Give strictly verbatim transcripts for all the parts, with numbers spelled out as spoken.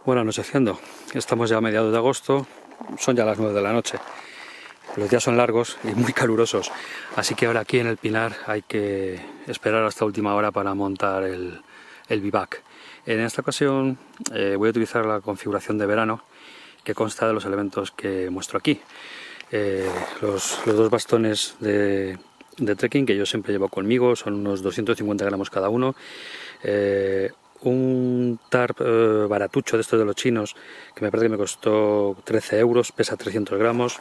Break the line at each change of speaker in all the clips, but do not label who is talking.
Bueno, anocheciendo. Estamos ya a mediados de agosto, son ya las nueve de la noche. Los días son largos y muy calurosos, así que ahora aquí en el Pinar hay que esperar hasta última hora para montar el, el bivac. En esta ocasión eh, voy a utilizar la configuración de verano que consta de los elementos que muestro aquí. Eh, los, los dos bastones de, de trekking que yo siempre llevo conmigo son unos doscientos cincuenta gramos cada uno. Eh, un tarp eh, baratucho de estos de los chinos que me parece que me costó trece euros, pesa trescientos gramos.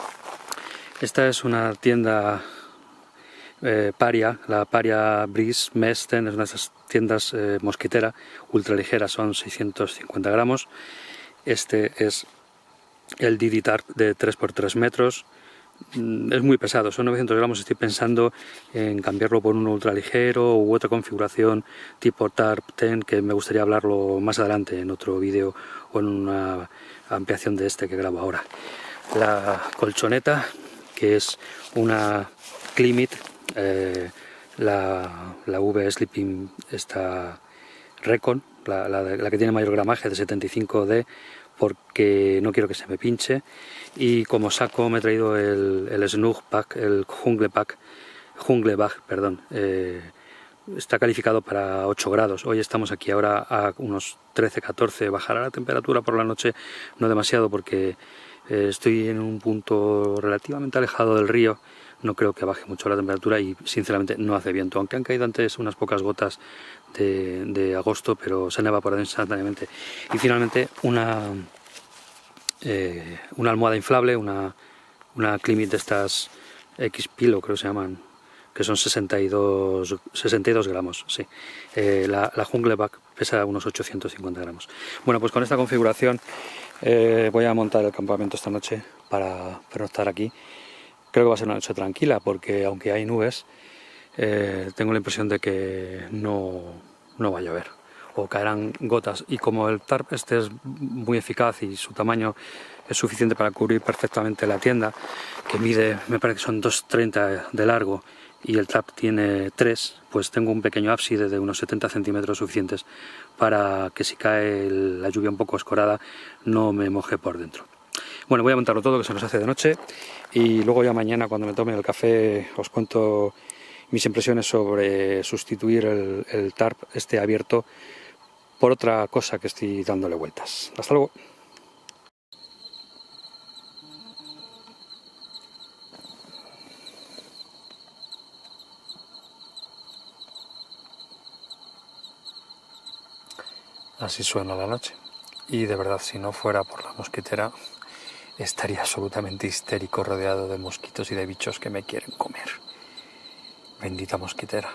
Esta es una tienda eh, Paria, la Paria Breeze Mesten, es una de esas tiendas eh, mosquitera ultra ligera, son seiscientos cincuenta gramos. Este es el Didi Tarp de tres por tres metros. Es muy pesado, son novecientos gramos. Estoy pensando en cambiarlo por un ultra ligero u otra configuración tipo Tarp diez, que me gustaría hablarlo más adelante en otro vídeo o en una ampliación de este que grabo ahora. La colchoneta, que es una Climit, eh, la, la V Sleeping, esta Recon, la, la, la que tiene mayor gramaje de setenta y cinco D, porque no quiero que se me pinche. Y como saco me he traído el, el Snug Pack, el Jungle Pack, Jungle Bag, perdón. Eh, está calificado para ocho grados. Hoy estamos aquí ahora a unos trece catorce. Bajará la temperatura por la noche, no demasiado, porque eh, estoy en un punto relativamente alejado del río. No creo que baje mucho la temperatura y sinceramente no hace viento, aunque han caído antes unas pocas gotas de, de agosto, pero se han evaporado instantáneamente. Y finalmente una, eh, una almohada inflable, una, una Climit de estas X-Pillow, creo que se llaman, que son sesenta y dos gramos, sí. Eh, la, la Jungle Bag pesa unos ochocientos cincuenta gramos. Bueno, pues con esta configuración eh, voy a montar el campamento esta noche para pernoctar aquí. Creo que va a ser una noche tranquila, porque aunque hay nubes, eh, tengo la impresión de que no, no va a llover, o caerán gotas. Y como el tarp este es muy eficaz y su tamaño es suficiente para cubrir perfectamente la tienda, que mide, me parece que son dos treinta de largo, y el tarp tiene tres, pues tengo un pequeño ábside de unos setenta centímetros suficientes para que si cae la lluvia un poco escorada no me moje por dentro. Bueno, voy a montarlo todo, que se nos hace de noche, y luego ya mañana, cuando me tome el café, os cuento mis impresiones sobre sustituir el, el tarp este abierto por otra cosa que estoy dándole vueltas. Hasta luego. Así suena la noche, y de verdad, si no fuera por la mosquitera, estaría absolutamente histérico, rodeado de mosquitos y de bichos que me quieren comer. Bendita mosquitera.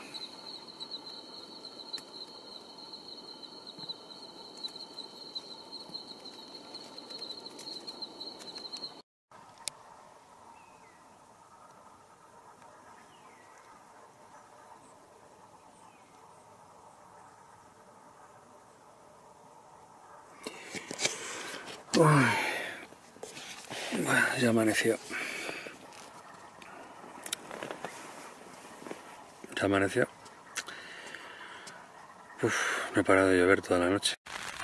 Uy. Bueno, ya amaneció. Ya amaneció. Uf, no he parado de llover toda la noche.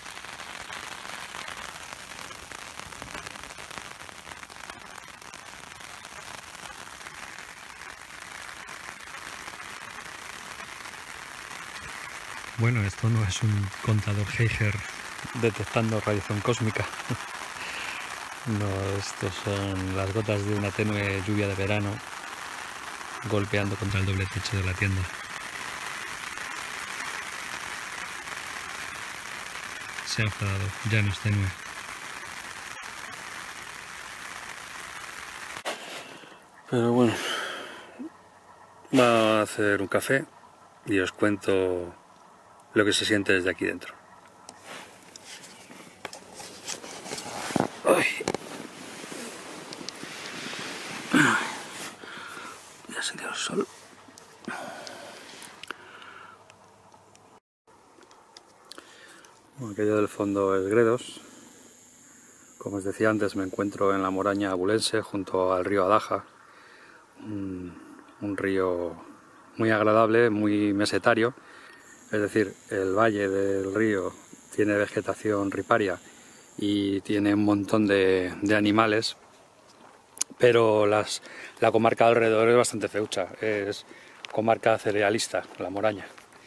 Bueno, esto no es un contador Geiger detectando radiación cósmica. No, estos son las gotas de una tenue lluvia de verano golpeando contra el doble techo de la tienda. Se ha enfadado, ya no es tenue. Pero bueno, vamos a hacer un café y os cuento lo que se siente desde aquí dentro. Ay. Ya se dio el sol. Bueno, aquello del fondo es Gredos. Como os decía antes, me encuentro en la Moraña Abulense, junto al río Adaja, un, un río muy agradable, muy mesetario, es decir, el valle del río tiene vegetación riparia y tiene un montón de, de animales, pero las, la comarca alrededor es bastante feucha, es comarca cerealista, La Moraña.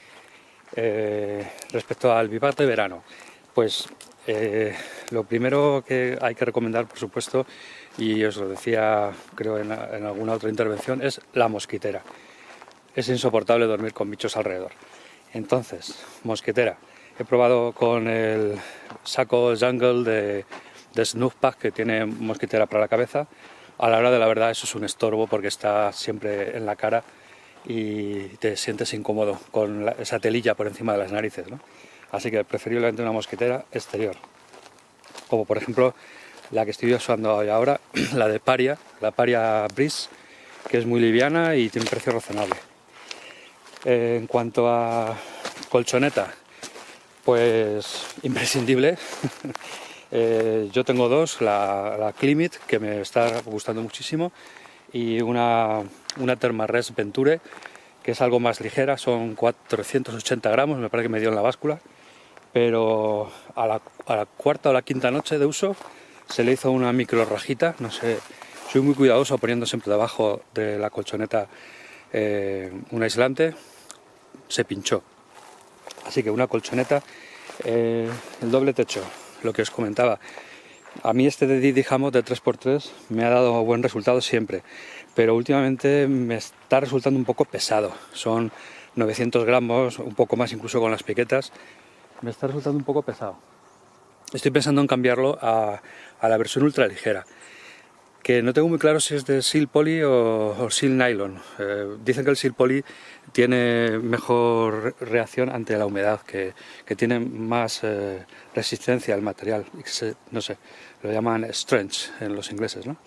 Eh, respecto al bivac de verano, pues eh, lo primero que hay que recomendar, por supuesto, y os lo decía creo en, en alguna otra intervención, es la mosquitera. Es insoportable dormir con bichos alrededor. Entonces, mosquitera. He probado con el saco Jungle de, de Snuff Pack, que tiene mosquitera para la cabeza. A la hora de la verdad eso es un estorbo porque está siempre en la cara y te sientes incómodo con la, esa telilla por encima de las narices, ¿no? Así que preferiblemente una mosquitera exterior, como por ejemplo la que estoy usando ahora, la de Paria, la Paria Breeze, que es muy liviana y tiene un precio razonable. Eh, en cuanto a colchoneta, pues imprescindible. eh, yo tengo dos, la, la Climate, que me está gustando muchísimo, y una, una Thermarest Venture, que es algo más ligera, son cuatrocientos ochenta gramos, me parece que me dio en la báscula, pero a la, a la cuarta o la quinta noche de uso se le hizo una micro rajita, no sé, soy muy cuidadoso poniendo siempre debajo de la colchoneta eh, un aislante, se pinchó. Así que una colchoneta, eh, el doble techo, lo que os comentaba. A mí este de Didi Hammond de tres por tres me ha dado buen resultado siempre, pero últimamente me está resultando un poco pesado. Son novecientos gramos, un poco más incluso con las piquetas. Me está resultando un poco pesado. Estoy pensando en cambiarlo a, a la versión ultra ligera, que no tengo muy claro si es de Seal Poly o, o Seal Nylon. Eh, dicen que el Seal Poly tiene mejor reacción ante la humedad, que, que tiene más eh, resistencia al material. No sé, lo llaman strength en los ingleses, ¿no?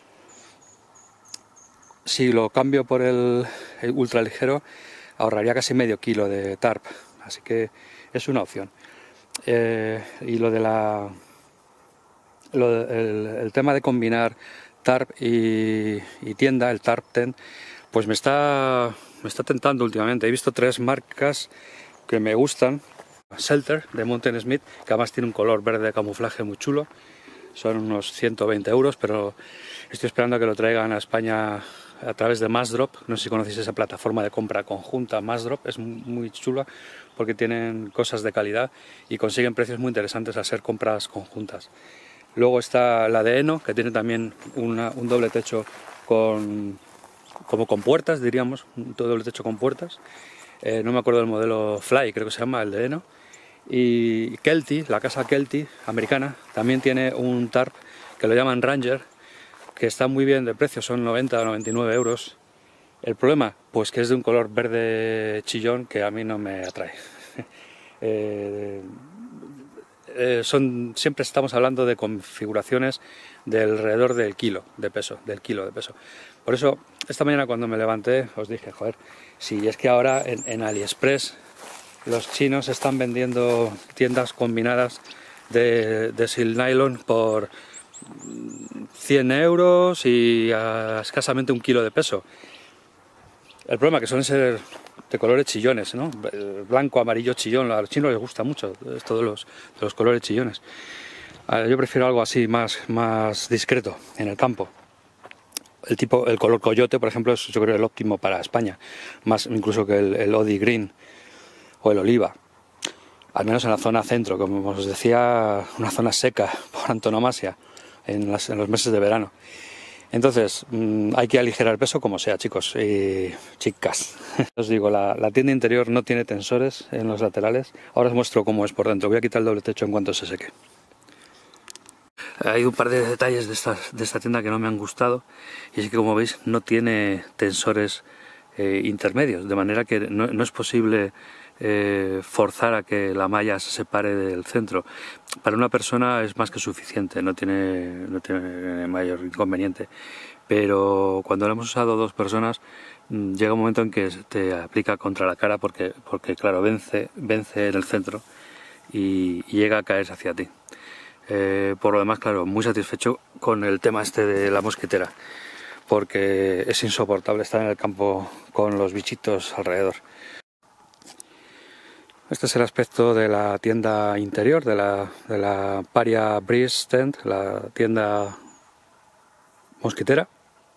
Si lo cambio por el, el ultra ligero, ahorraría casi medio kilo de tarp, así que es una opción. Eh, y lo de la lo de, el, el tema de combinar tarp y, y tienda, el tarp tent, pues me está me está tentando últimamente. He visto tres marcas que me gustan. Shelter de Mountain Smith, que además tiene un color verde de camuflaje muy chulo, son unos ciento veinte euros, pero estoy esperando a que lo traigan a España a través de Massdrop. No sé si conocéis esa plataforma de compra conjunta Massdrop, es muy chula porque tienen cosas de calidad y consiguen precios muy interesantes al ser compras conjuntas. Luego está la de Eno, que tiene también una, un doble techo con, como con puertas, diríamos, un doble techo con puertas. Eh, no me acuerdo del modelo Fly, creo que se llama, el de Eno. Y Kelty, la casa Kelty americana, también tiene un tarp que lo llaman Ranger, que está muy bien de precio, son noventa o noventa y nueve euros. El problema, pues que es de un color verde chillón que a mí no me atrae. eh, eh, son, siempre estamos hablando de configuraciones de alrededor del kilo de peso, del kilo de peso. Por eso, esta mañana cuando me levanté, os dije, joder, si es que ahora en, en AliExpress los chinos están vendiendo tiendas combinadas de, de Seal Nylon por cien euros y a escasamente un kilo de peso. El problema es que suelen ser de colores chillones, ¿no? Blanco, amarillo, chillón. A los chinos les gusta mucho esto de los, de los colores chillones. Yo prefiero algo así más, más discreto en el campo. El tipo, el color coyote, por ejemplo, es yo creo el óptimo para España, más incluso que el, el Odi Green o el oliva. Al menos en la zona centro, como os decía, una zona seca por antonomasia en, las, en los meses de verano. Entonces, mmm, hay que aligerar el peso como sea, chicos y chicas. Os digo, la, la tienda interior no tiene tensores en los laterales. Ahora os muestro cómo es por dentro. Voy a quitar el doble techo en cuanto se seque. Hay un par de detalles de esta, de esta tienda que no me han gustado. Y es que, como veis, no tiene tensores eh, intermedios. De manera que no, no es posible eh, forzar a que la malla se separe del centro. Para una persona es más que suficiente, no tiene, no tiene mayor inconveniente, pero cuando lo hemos usado dos personas llega un momento en que te aplica contra la cara porque, porque claro, vence, vence en el centro y, y llega a caerse hacia ti. Eh, por lo demás, claro, muy satisfecho con el tema este de la mosquitera, porque es insoportable estar en el campo con los bichitos alrededor. Este es el aspecto de la tienda interior, de la, de la Paria Breeze Tent, la tienda mosquitera.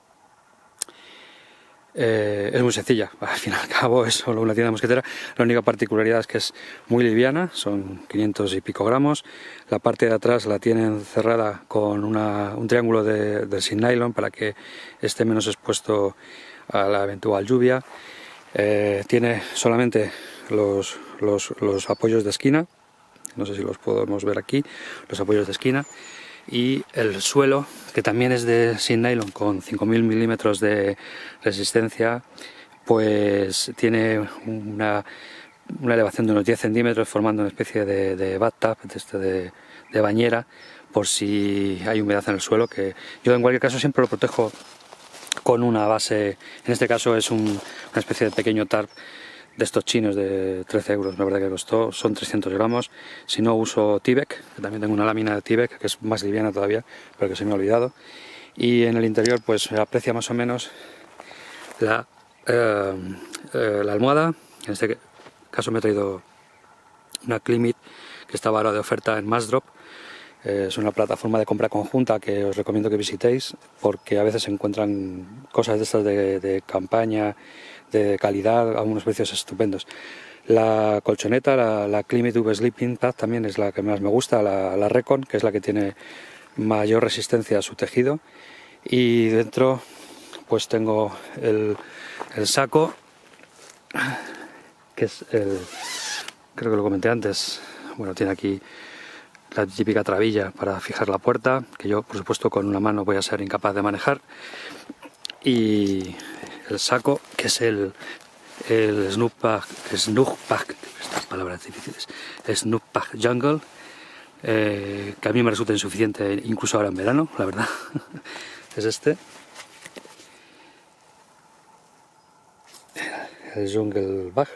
Eh, es muy sencilla, al fin y al cabo es solo una tienda mosquitera. La única particularidad es que es muy liviana, son quinientos y pico gramos. La parte de atrás la tienen cerrada con una, un triángulo de, de sin nylon para que esté menos expuesto a la eventual lluvia. Eh, tiene solamente los, los, los apoyos de esquina, no sé si los podemos ver aquí, los apoyos de esquina, y el suelo, que también es de sin nylon con cinco mil milímetros de resistencia, pues tiene una, una elevación de unos diez centímetros, formando una especie de, de bathtub, de, este de, de bañera, por si hay humedad en el suelo, que yo en cualquier caso siempre lo protejo con una base. En este caso es un, una especie de pequeño tarp de estos chinos de trece euros, la verdad que costó, son trescientos gramos. Si no, uso Tyvek, que también tengo una lámina de Tyvek que es más liviana todavía, pero que se me ha olvidado. Y en el interior pues se aprecia más o menos la, eh, eh, la almohada. En este caso me he traído una Climate que estaba ahora de oferta en Massdrop. Eh, es una plataforma de compra conjunta que os recomiendo que visitéis, porque a veces se encuentran cosas de estas de, de campaña, de calidad, a unos precios estupendos. La colchoneta, la, la Climate V Sleeping Pad, también es la que más me gusta, la, la Recon, que es la que tiene mayor resistencia a su tejido. Y dentro pues tengo el, el saco, que es el, creo que lo comenté antes, bueno, tiene aquí la típica trabilla para fijar la puerta, que yo por supuesto con una mano voy a ser incapaz de manejar, y el saco, que es el, el Snoop Pack, Snoop Pack, estas palabras difíciles, Snoop Pack Jungle, eh, que a mí me resulta insuficiente incluso ahora en verano, la verdad. Es este, el Jungle Bag,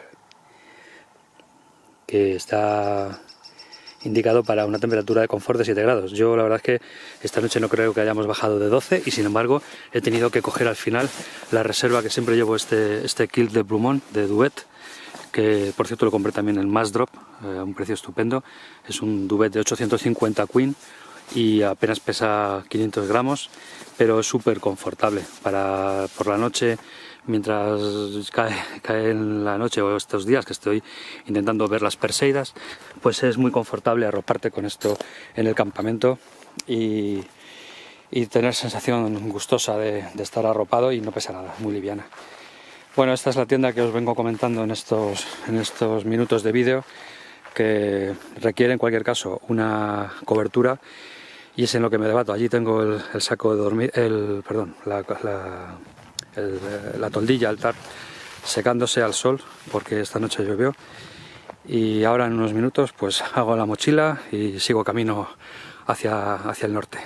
que está indicado para una temperatura de confort de siete grados. Yo la verdad es que esta noche no creo que hayamos bajado de doce, y sin embargo he tenido que coger al final la reserva, que siempre llevo este, este kilt de Blumont, de Duvet, que por cierto lo compré también en Massdrop, eh, a un precio estupendo. Es un Duvet de ochocientos cincuenta Queen y apenas pesa quinientos gramos, pero es súper confortable para por la noche. Mientras cae, cae en la noche, o estos días que estoy intentando ver las Perseidas, pues es muy confortable arroparte con esto en el campamento y, y tener sensación gustosa de, de estar arropado y no pesa nada, muy liviana. Bueno, esta es la tienda que os vengo comentando en estos, en estos minutos de vídeo, que requiere en cualquier caso una cobertura, y es en lo que me debato. Allí tengo el, el saco de dormir, el, perdón, la... la El, la toldilla, el tarp, secándose al sol, porque esta noche llovió, y ahora en unos minutos pues hago la mochila y sigo camino hacia, hacia el norte.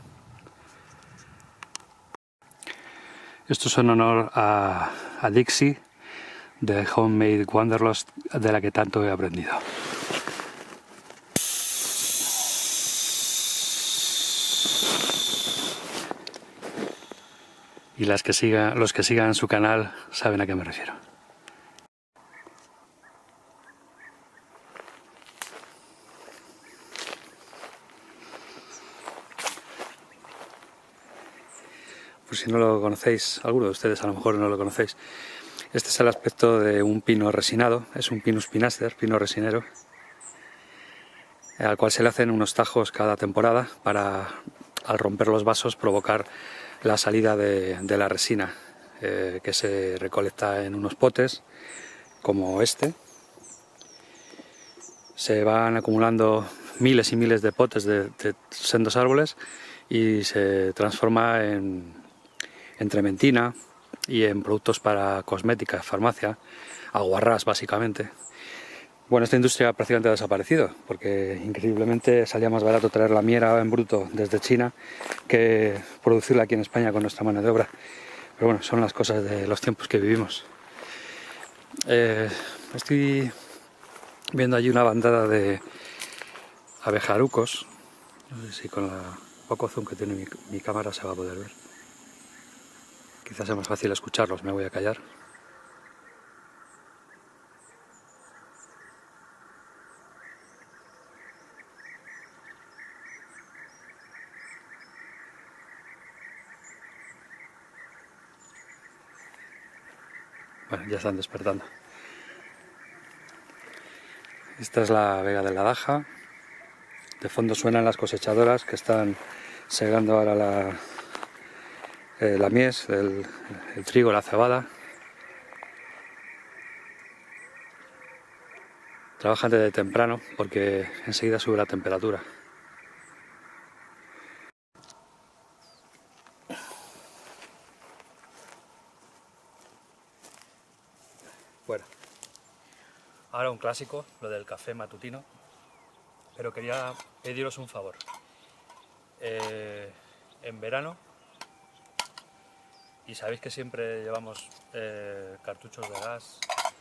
Esto es en honor a, a Dixie de Homemade Wanderlust, de la que tanto he aprendido. Y las que sigan, los que sigan su canal saben a qué me refiero. Pues si no lo conocéis, alguno de ustedes a lo mejor no lo conocéis, este es el aspecto de un pino resinado, es un Pinus pinaster, pino resinero, al cual se le hacen unos tajos cada temporada para, al romper los vasos, provocar la salida de, de la resina, eh, que se recolecta en unos potes como este. Se van acumulando miles y miles de potes de, de sendos árboles y se transforma en, en trementina y en productos para cosmética, farmacia, aguarrás básicamente. Bueno, esta industria prácticamente ha desaparecido, porque increíblemente salía más barato traer la miera en bruto desde China que producirla aquí en España con nuestra mano de obra. Pero bueno, son las cosas de los tiempos que vivimos. Eh, estoy viendo allí una bandada de abejarucos. No sé si con la poco zoom que tiene mi, mi cámara se va a poder ver. Quizás sea más fácil escucharlos, me voy a callar. Bueno, ya están despertando. Esta es la Vega de la Daja. De fondo suenan las cosechadoras que están segando ahora la, eh, la mies, el, el trigo, la cebada. Trabajan desde temprano porque enseguida sube la temperatura. Bueno, ahora un clásico, lo del café matutino, pero quería pediros un favor. Eh, en verano, y sabéis que siempre llevamos eh, cartuchos de gas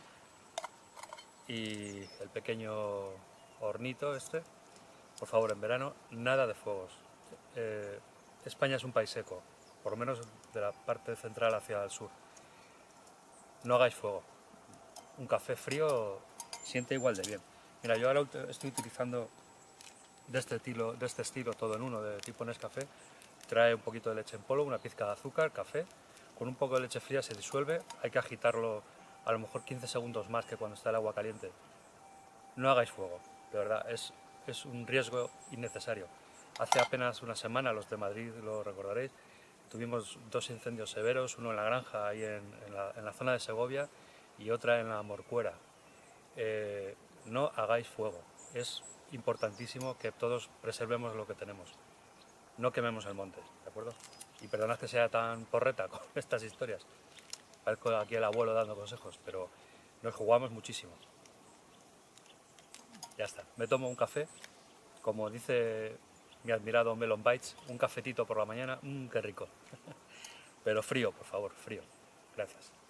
y el pequeño hornito este, por favor, en verano nada de fuegos. Eh, España es un país seco, por lo menos de la parte central hacia el sur. No hagáis fuego. Un café frío siente igual de bien. Mira, yo ahora estoy utilizando de este estilo, de este estilo todo en uno, de tipo Nescafé. Trae un poquito de leche en polvo, una pizca de azúcar, café. Con un poco de leche fría se disuelve. Hay que agitarlo a lo mejor quince segundos más que cuando está el agua caliente. No hagáis fuego, de verdad, es, es un riesgo innecesario. Hace apenas una semana, los de Madrid lo recordaréis, tuvimos dos incendios severos, uno en la granja, ahí en, en, la, en la zona de Segovia, y otra en la Morcuera. Eh, no hagáis fuego, es importantísimo que todos preservemos lo que tenemos. No quememos el monte, ¿de acuerdo? Y perdonad que sea tan porreta con estas historias. Parezco aquí el abuelo dando consejos, pero nos jugamos muchísimo. Ya está, me tomo un café, como dice mi admirado Melon Bites, un cafetito por la mañana, mmm, qué rico. Pero frío, por favor, frío. Gracias.